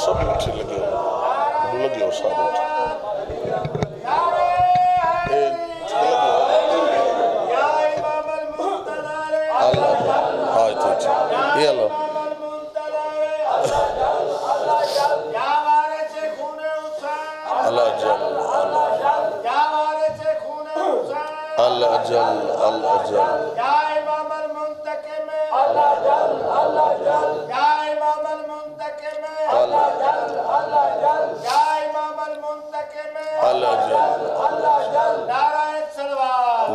سب اٹھے لگے ہو سارے یہ اللہ اللہ جل اللہ جل اللہ جل یا امام المنتقم اللہ جل اللہ جل یا امام المنتقم اللہ جل اللہ جل یا امام المنتقم اللہ جل اللہ جل نعرہ صلوات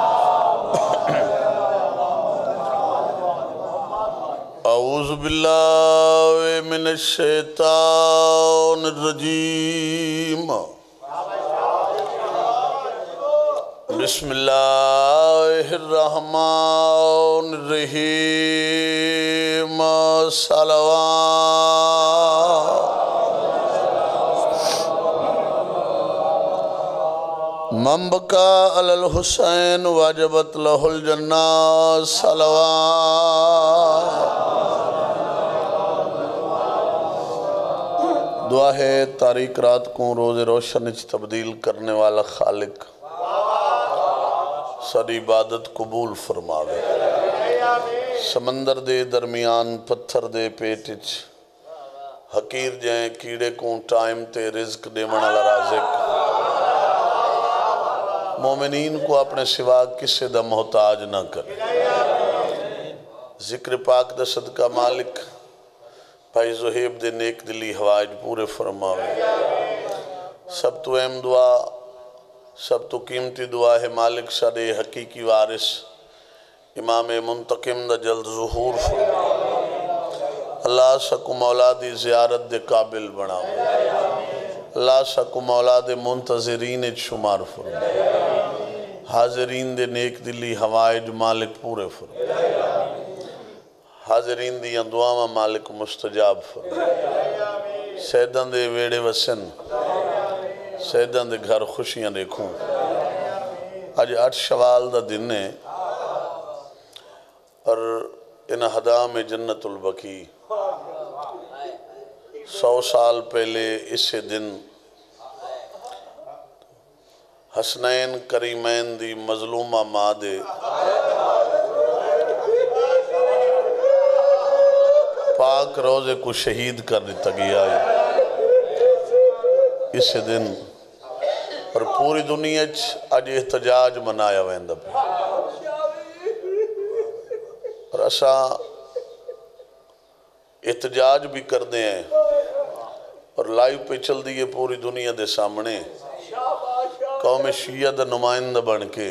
اعوذ باللہ من الشیطان الرجیم بسم اللہ الرحمن الرحیم صلوات من بکا علی الحسین واجبت لہ الجنہ صلوات دعا ہے تاریک رات کو روز روشن تبدیل کرنے والا خالق ساری عبادت قبول فرماوے سمندر دے درمیان پتھر دے پیٹچ حقیر جائیں کیڑے کو ٹائم تے رزق دے منالا رازق مومنین کو اپنے سوا کسے دا محتاج نہ کرے ذکر پاک دا صدقہ مالک بھائی زہیب دے نیک دلی ہوائج پورے فرماوے سب تو اہم دعا سب تو قیمتی دعا ہے مالک سارے حقیقی وارث امام منتقم دا جلد ظہور فرماوے اللہ سکو مولا دی زیارت دے قابل بناوے اللہ سکو مولا دے منتظرین شمار فرماوے حاضرین دے نیک دلی ہوائج مالک پورے فرماوے حاضرین دیاں دعاواں مالک مستجاب فرماوے سیدان دے ویڑے وسن سیدان دے گھر خوشیاں دیکھوں آج 8 شوال دا دن ہے اور ان حدام جنت البقی 100 سال پہلے اس دن حسنین کریمین دی مظلومہ ماں دے پاک روزے کو شہید کر دیتا گیا ہے اس دن اور پوری دنیا آج احتجاج منایا ویندہ پہ اور ایسا احتجاج بھی کر دیں ہیں اور لائیو پہ چل دیئے پوری دنیا دے سامنے قوم شیعہ دا نمائندہ بن کے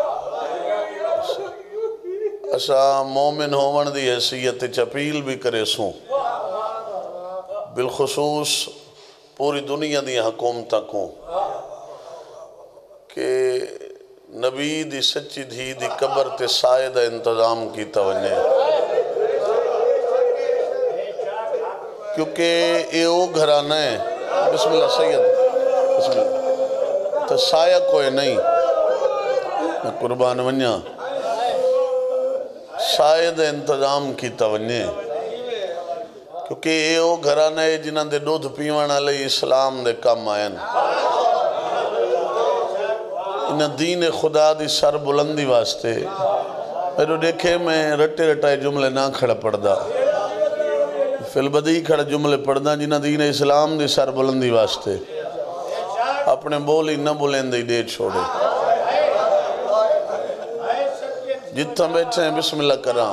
ایسا مومن ہومن دی حیثیت چپیل بھی کرے سوں بالخصوص پوری دنیا دی حکومتہ کو کہ نبی دی سچی دھی دی قبر تے سائدہ انتظام کی توجہ کیونکہ ایو گھرانہ ہے بسم اللہ سید بسم اللہ تو سایہ کوئی نہیں میں قربان ونیا سائدہ انتظام کی توجہ کیونکہ ایو گھرانہ ہے جنہاں دے دودھ پیوانا لئی اسلام دے کم آئین انہاں دین خدا دی سر بلندی واسطے میرے دیکھے میں رٹے رٹائے جملے نہ کھڑا پڑھدا فی البدی کھڑا جملے پڑھدا جنہاں دین اسلام دی سر بلندی واسطے اپنے بولی نہ بلندی دے چھوڑے جتنا بیٹھے ہیں بسم اللہ کراں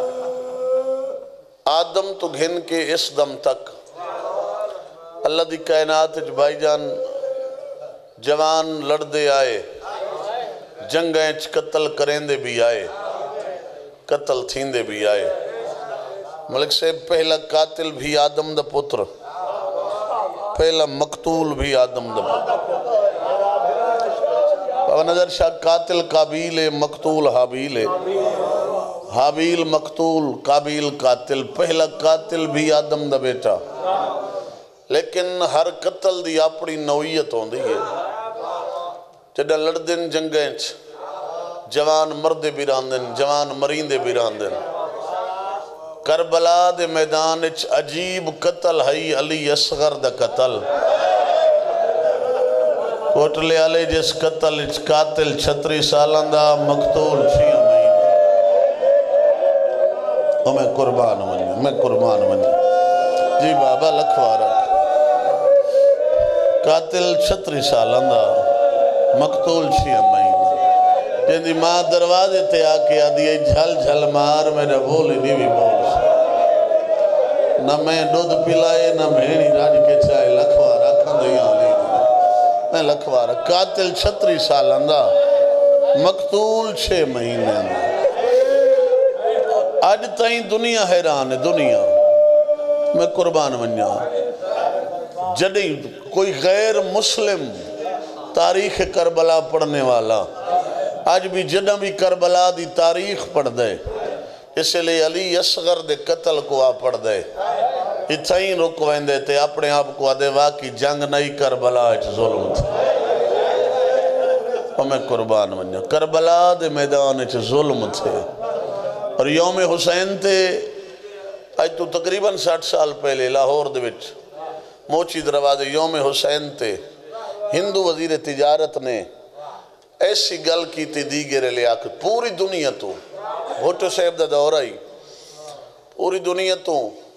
آدم تو گھن کے اس دم تک اللہ دی کائنات بھائی جان جوان لڑ دے آئے جنگیں قتل کریں دے بھی آئے قتل تھین دے بھی آئے ملک سے پہلا قاتل بھی آدم دا پتر پہلا مقتول بھی آدم دا پتر بابا نظر شاہ قاتل قابیل مقتول حابیل حابیل مقتول قابیل قاتل پہلا قاتل بھی آدم دا بیٹا لیکن ہر قتل دی اپنی نوعیت ہوں دی ہے جڑا لڑدن جنگیں جوان مرد بھی راندن جوان مرین دے بھی راندن کربلا دے میدان اچ عجیب قتل ہے علی اصغر دا قتل کوٹلے آلے جس قتل اچ قاتل 36 سالان دا مقتول 6 مہینے میں قربان منی جی بابا لکھوارا قاتل 36 سالان دا مقتول 6 مہینے جن دی ماں دروازے تے آکے آدھی جھل جھل مار میں نہ بولی نہیں بھی بول نہ میں دودھ پلائے نہ بھیڑی راج کے چائے لکھوارا کھندیاں لی میں لکھوارا قاتل 36 سال اندھا مقتول 6 مہینے اندھا آج تائیں دنیا حیران ہے دنیا میں قربان منیا جڑی کوئی غیر مسلم تاریخ کربلا پڑھنے والا آج بھی جڑا بھی کربلا دی تاریخ پڑھ دے اس لئے علی اصغر دے قتل کو آپ پڑھ دے اتھائیں رکوائیں دیتے اپنے آپ کو آدھے واقعی جنگ نہیں کربلا اچھ ظلم تھا اور میں قربان منیا کربلا دے میدان اچھ ظلم تھے اور یوم حسین تھے آج تو تقریباً 60 سال پہلے لاہور دے وچ موچی دروازے یوم حسین تھے ہندو وزیر تجارت نے ایسی گل کی تھی دیگر لے آکر پوری دنیا تو بھٹو صاحب دا دور آئی پوری دنیا تو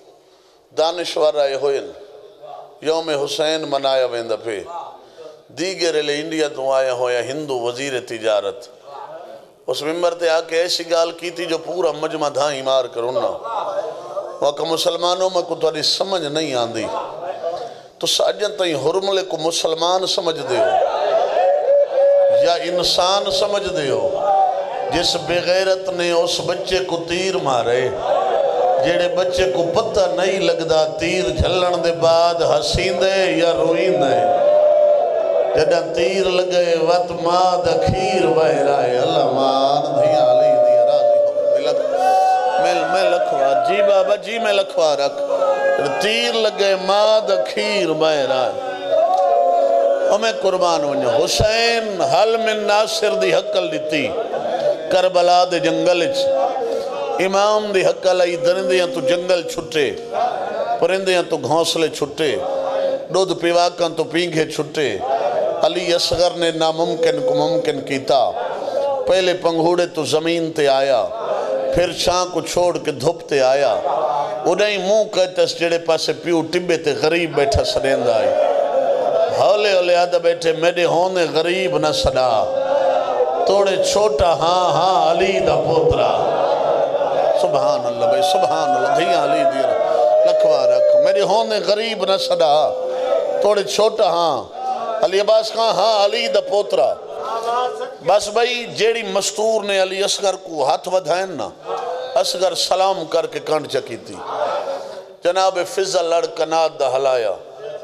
دانشور آئے ہوئن یوم حسین منایا ویندہ پہ دیگر لے انڈیا تو آیا ہویا ہندو وزیر تجارت اس ممبر تے آکے ایسی گال کی تھی جو پورا مجمع دھائیں مار کر انہا وقت مسلمانوں میں کو تاری سمجھ نہیں آندی تو ساجن تائیں حرملے کو مسلمان سمجھ دے ہو یا انسان سمجھ دے ہو جس بغیرت نے اس بچے کو تیر مارے جیڑے بچے کو پتہ نہیں لگدا تیر جھلن دے بعد ہسین دے یا روئین دے جڑا تیر لگے وقت ماد کھیر بہ رائے اللہ مان دھیاں علی دیا راضی میں لکھوا جی بابا جی میں لکھوا رکھ تیر لگے ماد کھیر بہ رائے اور میں قربان ونیا حسین حل من ناصر دی حقل دیتی کربلا دے جنگل امام دی حقل آئی درندیاں تو جنگل چھٹے پرندیاں تو گھونسلے چھٹے دودھ پیواکاں تو پینگھے چھٹے علی اصغر نے ناممکن کو ممکن کیتا پہلے پنگھوڑے تو زمین تے آیا پھر چھاں کو چھوڑ کے دھپتے آیا انہیں منہ کہتے اس جڑے پاسے پیو ٹبے تے غریب بیٹھا سریند آئی ہولے ہولے آدھا بیٹھے میرے ہونے غریب نہ صدا توڑے چھوٹا ہاں ہاں علی دا پوترا سبحان اللہ بھائی سبحان اللہ دھیاں علی دیرہ لکھوا رکھ میرے ہونے غریب نہ صدا توڑے چھوٹا ہاں علی عباس کہاں ہاں علی دا پوترا بس بھائی جیڑی مستور نے علی اصغر کو ہاتھ ودھائیں نا اصغر سلام کر کے کنڈ چکی تھی جناب فضل لڑ کناد دا ہلایا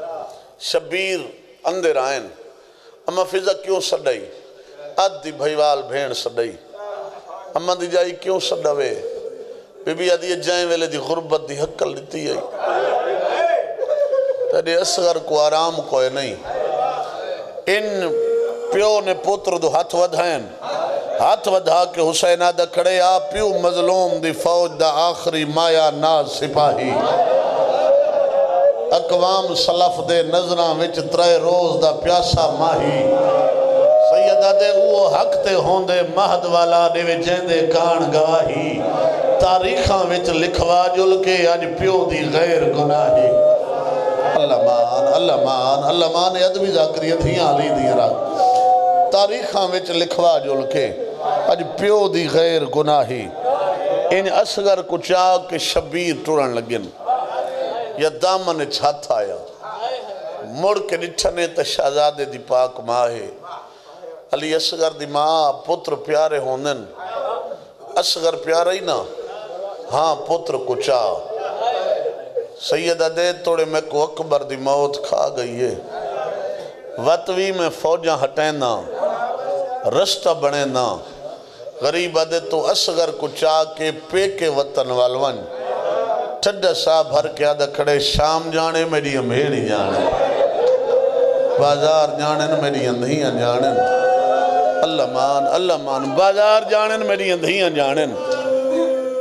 شبیر اندر آئین اما فضل کیوں سڑائی آدھی بھائیوال بھین سڑائی اما دی جائی کیوں سڑاوے بی بی آدھی جائیں ویلے دی غربت دی حقل لیتی آئی تیرے اصغر کو آرام کوئے نہیں ان پیو نے پوتر دو ہاتھ ودھائیں ہاتھ ودھا کے حسین آدھا کھڑے آ پیو مظلوم دی فوج دا آخری مایا ناز سپاہی اقوام سلف دے نظران وچ 3 روز دا پیاسا ماہی سیدہ دے وہ حق تے ہوندے مہد والا دے وچیں دے کان گواہی تاریخاں وچ لکھوا جل کے آج پیو دی غیر گناہی اللہ مان ادبی ذاکریت ہی علی دی راہ تاریخاں وچ لکھوا جل کے آج پیو دی غیر گناہی ان اصغر کو چاہ کے شبیر ٹورن لگن یا دامن چھات آیا مڑ کے نٹھنے تا شہزادے دی پاک ماہے علی اصغر دی ماں پتر پیارے ہوندن اصغر پیارے ہی نا ہاں پتر کو چاہ سیدہ دے توڑے میں کو اکبر دی موت کھا گئی ہے وطوی میں فوجاں ہٹینا رستہ بڑینا غریب آدھے تو اصغر کو چاہ کے پیکے وطن والون ٹھڈا سا بھر کے آدھا کھڑے شام جانے میری امہیڑی جانے بازار جانے میری اندھیاں جانے اللہ مان بازار جانے میری اندھیاں جانے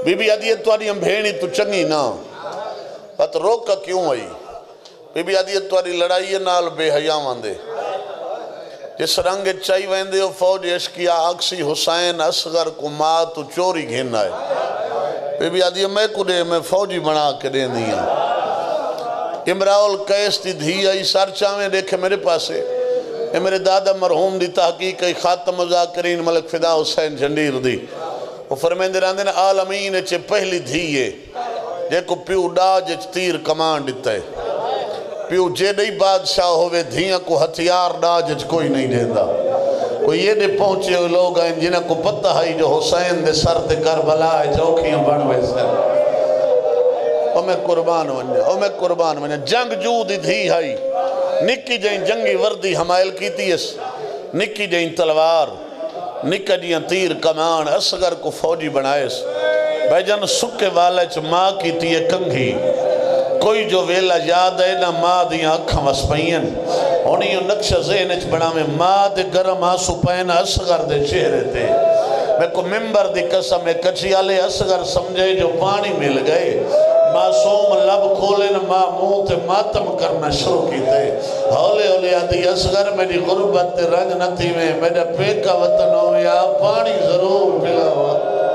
بی بی آدھی تواری ہم بھیڑی تو چنگی نا بات روکا کیوں آئی بی بی آدھی تواری لڑائی نال بے حیاں واندے جس رنگ چاہی ویندے ہو فوج اشکیا اکسی حسین اصغر کو ماں تو چوری گھن آئے بی بی آدھی میں کو دے میں فوجی بنا کے دے دیا امراؤ القیس دی دھی آئی سار چاہویں دیکھے میرے پاسے اے میرے دادا مرحوم دی تحقیق ای خاتم مذاکرین ملک فدا حسین جھنڈیر دی وہ فرمیندے راندے نا عالمین چے پہلی دھیئے جے کو پیو ڈاج تیر کمان دیتا ہے پیو جے نہیں بادشاہ ہوئے دھیاں کو ہتھیار ڈاج کوئی نہیں دیتا کوئی یہ دے پہنچے ہوئے لوگ آئیں جنہاں کو پتہ ہے جو حسین دے سر دے کربلا ہے چوکیاں بڑھوے سر او میں قربان ونیا جنگ جو دی دھی ہے نکی جائیں جنگی وردی حمائل کی تیس نکی جائیں تلوار نکا جیاں تیر کمان اصغر کو فوجی بنائیس بھائی جان سکے والا چھ ماں کی تیے کنگھی کوئی جو ویلا یاد ہے نا ماں دیاں اکھاں وسپائیں ہونی یوں نقشہ ذہن چھ بنا میں ماں دے گرم آسو پہنا اصغر دے چہرے تے میں کو ممبر دی قسم میں کچھی آلے اصغر سمجھے جو پانی مل گئے معصوم لب کھولے نا ماں منہ تے ماتم کرنا شروع کی تے ہولے ہولے آدھی اصغر میری غربت تے رنگ نتی میں میرا پیکا وطن ہو یا پانی ضرور پلا ہوا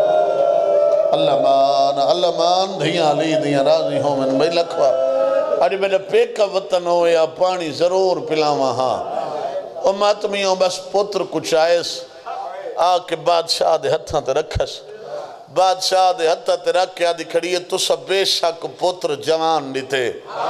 اللہ مان دھیاں علی دھیاں راضی ہوں میں میں لکھوا آج میرا پیکا وطن ہو یا پانی ضرور پلا وہاں او ماتمیوں بس پتر کچھ آئیس آکے بادشاہ دے ہتھاں تے رکھس بادشاہ دے ہتھاں تے رکھ کے آدھی کھڑی ہے تو سب بے شک پتر جوان دیتے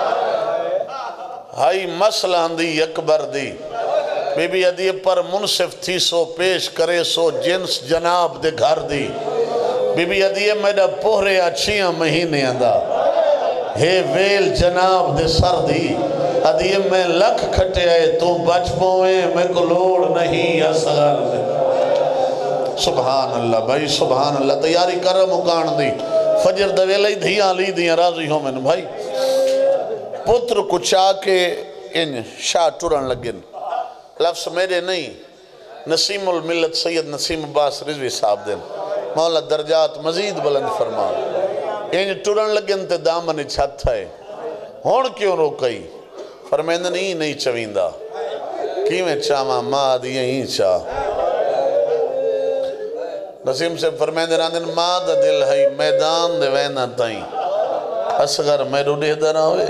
ہائی مسئلہ اندی اکبر دی بی بی ادھی پر منصف تھی سو پیش کرے سو جنس جناب دے گھر دی بی بی ادھی میڈا پوہرے اچھیاں مہینے اندہ ہے ویل جناب دے سر دی ادھی میں لکھ کھٹے آئے تو بچ پوئے میں کو لوڑ نہیں اصغر دے سبحان اللہ بھائی سبحان اللہ تیاری کرم اکان دی فجر دویلہ ہی دھیاں لی دیاں راضی ہوں میں بھائی پتر کو چاہ کے ان شاہ ٹورن لگن لفظ میرے نہیں نسیم الملت سید نسیم عباس رضوی صاحب دن مولا درجات مزید بلند فرما ان ٹورن لگن تے دامن چھت ہے ہون کیوں روکئی فرمیندن ہی نہیں چویندہ کیویں چاہاں ماں دیئے ہی چاہ نسیم سے فرمیندن آندن ماں دا دل ہے میدان دے وینا تائیں اصغر میں روڑے در آوے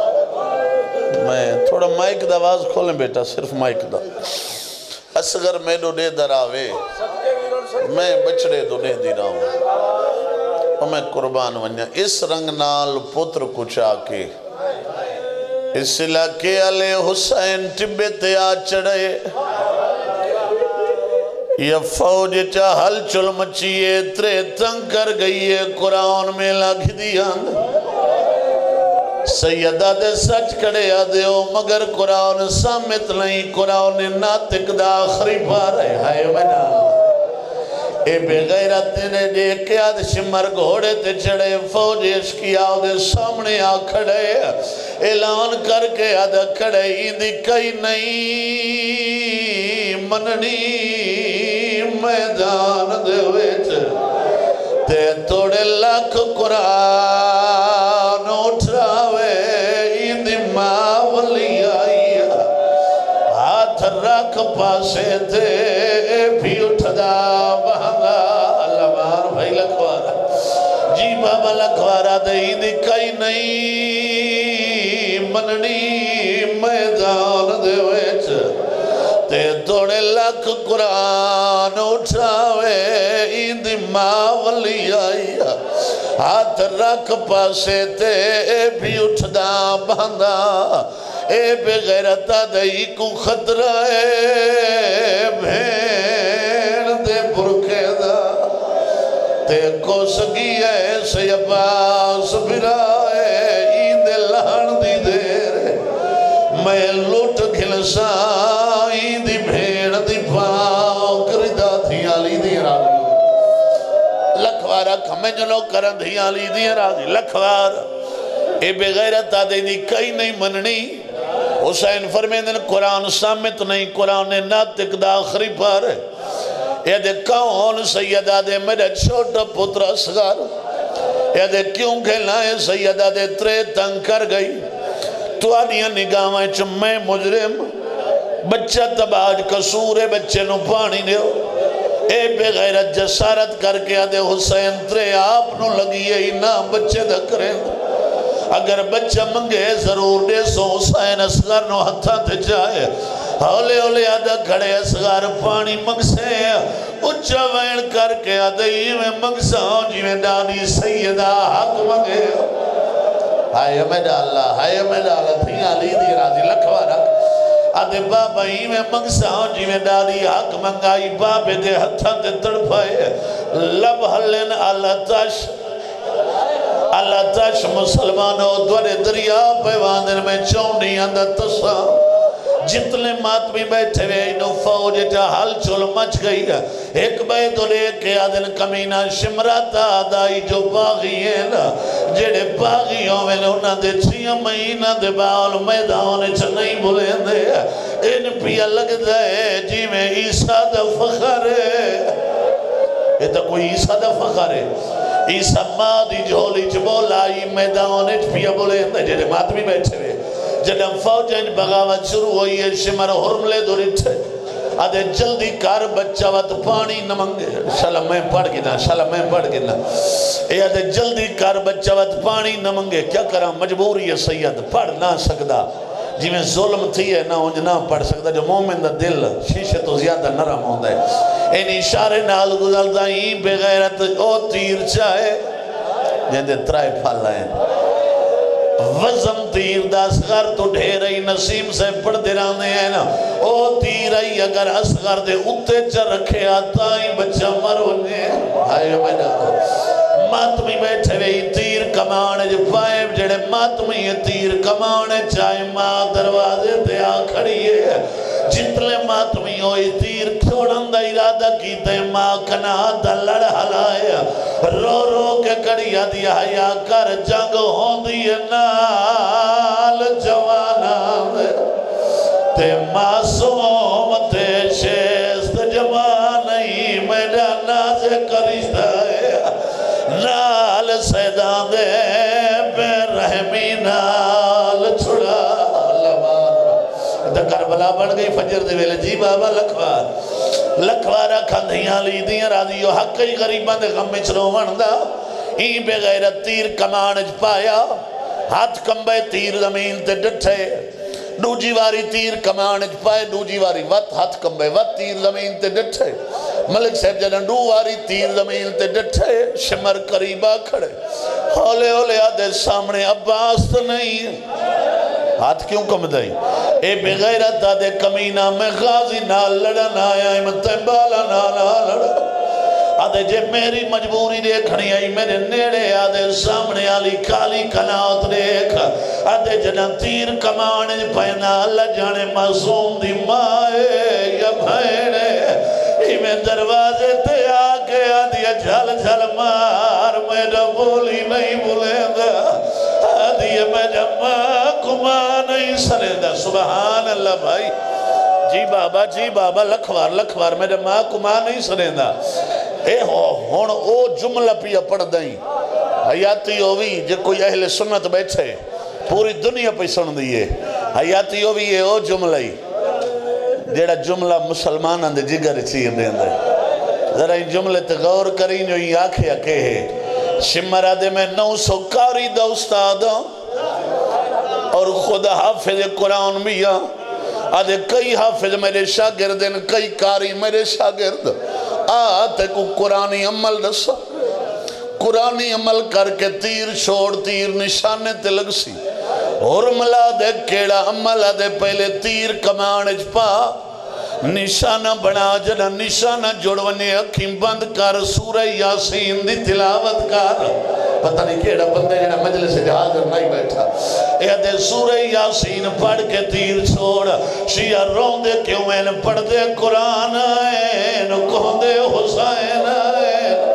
میں تھوڑا مائک دا آواز کھولیں بیٹا صرف مائک دا اصغر میں روڑے در آوے میں بچڑے دونے دی رہا ہوں اور میں قربان ونیا اس رنگ نال پتر کچھ آکے اس علاقے علیہ حسین ٹبے تے آ چڑھے یہ فوج چاہل چل مچیے ترے تنگ کر گئی ہے قرآن میں لکھ دیا سیدہ دے سچ کڑے آدھے مگر قرآن سامت نہیں قرآن ناتک دا آخری پارے ہائے منا اے بے غیرت نے دیکھ کے آدھ شمر گھوڑے تے چڑھے فوج عشقی آدھے سامنے آ کھڑے اعلان کر کے آدھا کھڑے ایندی کئی نہیں مننی میدان دے ویچ تے توڑے لکھ قرآن اٹھاوے ایندی ماں ولی آئی ہاتھ رکھ پاسے تے بھی اٹھدا بہنگا اللہ مار بھائی لکھوارا جی بابا لکھوارا دے ایندی کئی نہیں مننی میدان دے ویچ تے توڑے لکھ قرآن اٹھاوے ایندی ماں ولی آئی ہاتھ رکھ پاسے تے بھی اٹھدا بہندا اے بے غیرتا دئی کو خطرہ ہے بھین دے برکے دا تے کو سگی ایسے عباس بھرائے ایند لہن دی دیر میں لوٹ کھلسا ایندی بھین دی پاؤ کردہ تھی آلی دی راضی لکھوارا کھمیں جنو کرن تھی آلی دی راضی لکھوارا اے بے غیرت آدھے دی کئی نہیں مننی حسین فرمیندن قرآن سامت نہیں قرآن ناتک دا آخری پر اے دے کون سید آدھے میرے چھوٹا پتر اصغر یا دے کیوں کہنا ہے سیدہ دے ترے تنگ کر گئی تو آنیاں نگاہیں چ میں مجرم بچہ تباج قصور ہے بچے نو پانی دیو اے بے غیرت جسارت کر کے آدھے حسین ترے آپ نو لگی ہے نہ بچے دکرے اگر بچہ منگے ضرور دے سو حسین اصغر نو ہتھا تے جائے ہولے ہولے آدھا کھڑے اصغر پانی منگسے اچھا وین کر کے آدھے ہی میں منگسا ہوں جی میں ڈانی سیدہ حق منگے ہائے میں ڈالا تھی علی دی راضی لکھوا رکھ آدھے بابا ہی میں منگسا ہوں جی میں ڈانی حق منگائی بابے دے ہتھا تے تڑپائے لب حلن اللہ تاش مسلمانوں دوڑے دریا پیواندر میں چونی اندر تسا جتنے ماتمی بیٹھے ہوئے انہوں فوج جا حل چل مچ گئی ہے ایک بیت لے کے آدھن کمینہ شمراتا آدھائی جو باغی ہے نا جڑے باغیوں میں انہاں دے 6 مہینہ دے باول میدان چا نہیں بولے دے ان پیا لگ دے جی میں عیسیٰ دا فخر ہے یہ تو کوئی عیسیٰ دا فخر ہے عیسیٰ مادی جھولی چ بولائی میدان پیا بولے دے جڑے ماتمی بیٹھے ہوئے جنہاں فوجیں بغاوت شروع ہوئی ہے شمر حرملے دوری تھے آدھے جلدی کار بچہ وقت پانی نہ منگے شالا میں پڑھ گنا اے آدھے جلدی کار بچہ وقت پانی نہ منگے کیا کرا مجبوری ہے سید پڑھ نہ سکدا جی میں ظلم تھی ہے نہ انج نہ پڑھ سکدا جو مومن دا دل شیشے تو زیادہ نرم ہوندہ ہے ان اشارے نال گزلدہ ہی بے غیرت او تیر چاہے جہندے ترائے پھال لائیں وزم تیر دا اصغر تو ڈھیرئی نسیم سے پڑھ دے رانے ہیں نا او تیرئی اگر اصغر دے اتے چا رکھے آتا ہی بچہ مرونے آئے میں ڈاکو ماتمی بیٹھے وی تیر کمانے جو پائے جڑے ماتمی تیر کمانے چاہے ماں دروازے تے آ کھڑی ہے جتلے ماتمی ہوئی تیر چھوڑن دا ارادہ کیتے ماں کنا دا لڑ حلائے رو رو کے کڑیا دیا حیاء کر جنگ ہوں دیئے نال جوانا تے معصوم تے شیست جوانی میڈا نازے کرشتہ ہے نال سیدان دے بے رحمی نال چھڑا کربلا بڑھ گئی فجر دے ویلے جی بابا لکھوارا کھندیاں لی دیاں راضیو حقی غریبان دے غم چلو وندہ ہی بے غیرت تیر کمانج پایا ہاتھ کمبے تیر زمین تے ڈٹھے دوجی واری تیر کمانج پائے دوجی واری وط ہاتھ کمبے وط تیر زمین تے ڈٹھے ملک صاحب جنن دو واری تیر زمین تے ڈٹھے شمر قریبا کھڑے ہولے ہولے آدھے سامنے عباس تو نہیں ہاتھ کیوں کم دائی اے بے غیرت آدھے کمینہ میں غازی نال لڑن آیا امتہ بالا نالا لڑا آدھے جے میری مجبوری دیکھنی آئی میرے نیڑے آدھے سامنے آلی کالی کناوت دیکھ آدھے جنہ تیر کمانے پہنا اللہ جانے معصوم دی مائے یا بھائنے میں دروازے تے آکے آدھیا جھل جھل مار میرا بولی نہیں بولے گا آدھیا میرا ماں کما نہیں سرے دا سبحان اللہ بھائی جی بابا لکھوار میرا ماں کما نہیں سرے دا اے ہون او جملہ پیا پڑھ دائیں حیاتی ہوئی جو کوئی اہل سنت بیٹھے پوری دنیا پہ سن دیئے حیاتی ہوئی ہے او جملہ ہی جیڑا جملہ مسلمان اندے جگر چیر دے اندے ذرا ان جملے تے غور کریں جو یہ آنکھیں اکے ہیں شمرہ دے میں 900 کاری دا استاد اور خود حافظ قرآن بھی آدھے کئی حافظ میرے شاگردن کئی کاری میرے شاگرد آتے کو قرآنی عمل دسا قرآنی عمل کر کے تیر چھوڑ تیر نشانے تے لگ سی اور ملا دے کیڑا عمل دے پہلے تیر کمانج پا نشانہ بنا جنا نشانہ جوڑونے اکھیں بند کر سورہ یاسین دی تلاوت کر پتہ نہیں کیڑا بندے جنا مجلس حاضر نہیں بیٹھا اے دے سورہ یاسین پڑھ کے تیر چھوڑ شیعہ رون دے کیوں میں نے پڑھ دے قرآن آئین کہوں دے حسین آئین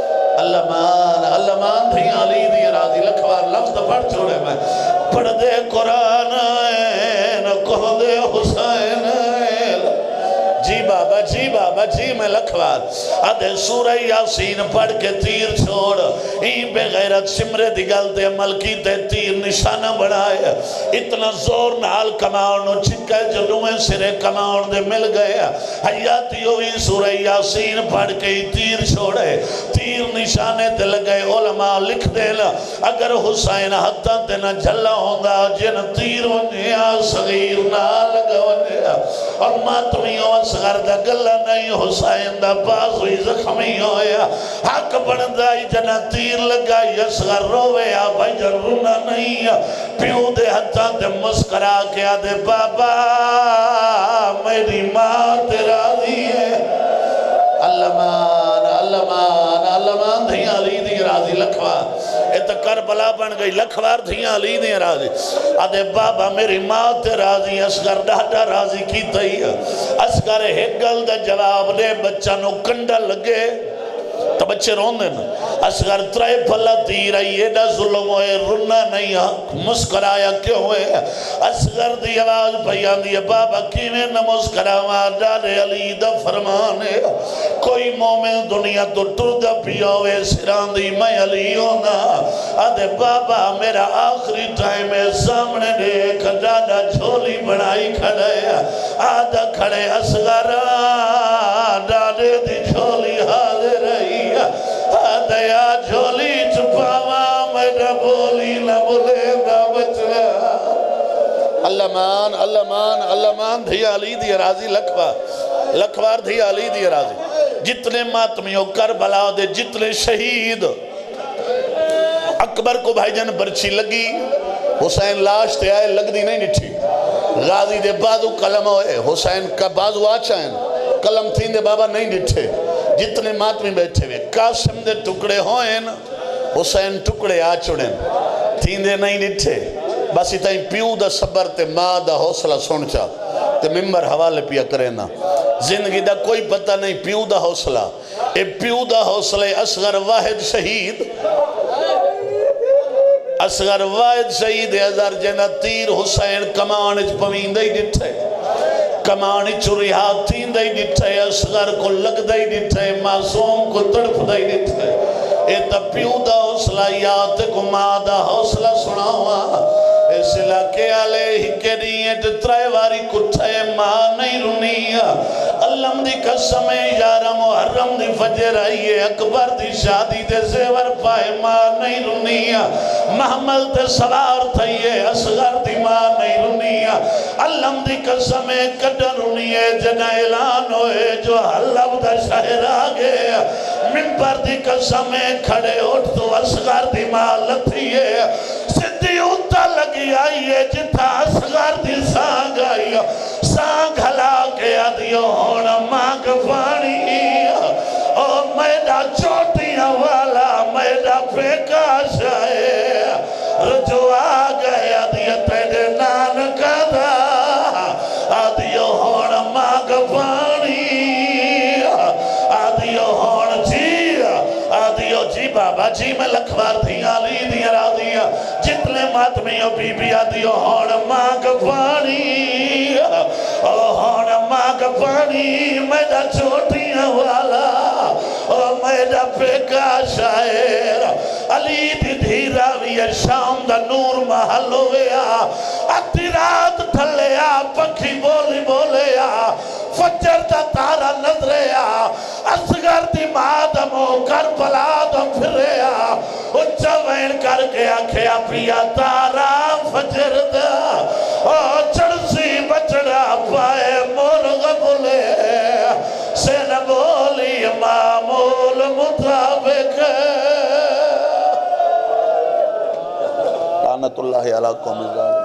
اللہ مان تھی علی دی راضی لکھوار لفظ پڑھ چھوڑے میں پڑھ دے قرآن آئین کہوں دے حسین آئین جی بابا جی میں لکھوار آدھے سورہ یاسین پڑھ کے تیر چھوڑ این بے غیرت شمرے دی گلتے عمل کی تے تیر نشانہ بڑھائے اتنا زور نال کماؤن نو چھکے جنویں سرے کماؤن دے مل گئے حیاتی ہوئی سورہ یاسین پڑھ کے تیر چھوڑے تیر نشانے تے لگے علماء لکھ دے اگر حسین حتہ تے نہ جھلا ہوندہ جن تیر ونیا صغیر نہ لگا ونیا اور ماتمیوں اصغر دا گلہ نہیں حسین دا باز ہوئی زخمی ہویا حق بندائی جنہ تیر لگائی اصغر روے بھائی جن رونا نہیں پیوں دے حتہ تے مسکرا کیا دے بابا میری ماں تیرا دیئے اللہ مان دھیاں علی دی راضی لکھوار ایتا کربلا بن گئی لکھوار دھیاں علی دی راضی آدھے بابا میری ماں تے راضی اسگر ڈاٹا راضی کی تئی اسگر ہگل دا جواب دے بچہ نو کنڈا لگے تو بچے رون دینا اسگر ترائے پھلا تیر آئیے دا ظلم ہوئے رنہ نہیں مسکرایا کیوں ہوئے اسگر دی آواز پیان دی بابا کیویں نہ مسکراوا ڈالے علی دا فرمانے کوئی مومن دنیا تو ٹردہ پیوے سران دی میں علی ہونا آدھے بابا میرا آخری ٹائم ہے سامنے دیکھ ڈاڈا جھولی بڑھائی کھڑے آدھا کھڑے اسگر ڈالے دی جھولی حاضر رہی دیا جھولی چھپاوا میرا بولی نہ بولے نہ بچنا اللہ مان دھیا علی دی راضی لکھوار دھیا علی دی راضی جتنے ماتمیوں کربلا دے جتنے شہید اکبر کو بھائی جان برچی لگی حسین لاش تے آئے لگ دی نہیں نٹھی غازی دے بازو قلم ہوئے حسین کا بازو آچائیں قلم تھین دے بابا نہیں نٹھے جتنے ماتمی بیٹھے ہوئے قاسم دے ٹکڑے ہوئیں حسین ٹکڑے آچڑیں تھین دے نہیں نٹھے بس اتائیں پیو دا صبر تے ماں دا حوصلہ سنچا تے ممبر حوالے پیا کرینا زندگی دا کوئی پتہ نہیں پیو دا حوصلہ اے پیو دا حوصلہ اصغر واحد شہید اصغر واحد شہید ہزار جنہ تیر حسین کمانچ پوین دائی ڈٹھے کمانی چوری ہاتھین دائی ڈٹھے اصغر کو لگ دائی ڈٹھے معصوم کو تڑپ دائی ڈٹھے اے تا پیو دا حوصلہ یاد کو ماں دا حوصلہ سنا ہوا اس علاقے علیہ کے لیے ترائے واری کٹھے ماں نہیں رونی اللہ دی قسم یارہ محرم دی فجر آئیے اکبر دی شادی دے زیور پائے ماں نہیں رونی محمل تے سوار تھئیے اصغر دی ماں نہیں رونی اللہ دی قسم کڈر رونی جنہ اعلان ہوئے جو حلب دا شہر آگے منبر دی قسم کھڑے اٹھ تو اصغر دی ماں لتھئیے سدھی اتا لگی آئیے جتا اصغر دی سانگ آئی سانگ ہلا کے آدھیو ہونا مانگ پانی او میڈا چوٹیاں والا میڈا پیکاش آئے رجو آگئے آدھیو تیرے نانکہ دا آدھیو ہونا مانگ پانی آدھیو ہونا آدھیو جی بابا جی میں لکھوار دھیاں لی دیا را دیا جتنے ماتمیوں بی بی آدھیو ہونا مانگ پانی ہونا مانگ پانی میڈا چوٹیاں والا میڈا پیکا شاعر علی دی دھیرا وی شام دا نور محل ہویا اتھی رات تھلیا پکھی بولی بولیا فجر دا تارا نظریا اصغر دی مادمو کربلا دا پھریا اچھا وین کر کے آکھیا پیا تارا فجر دا چڑسی بچڑا پائے مرغ بولے سین بولی معمول مطابق لعنت اللہ علیہ قوم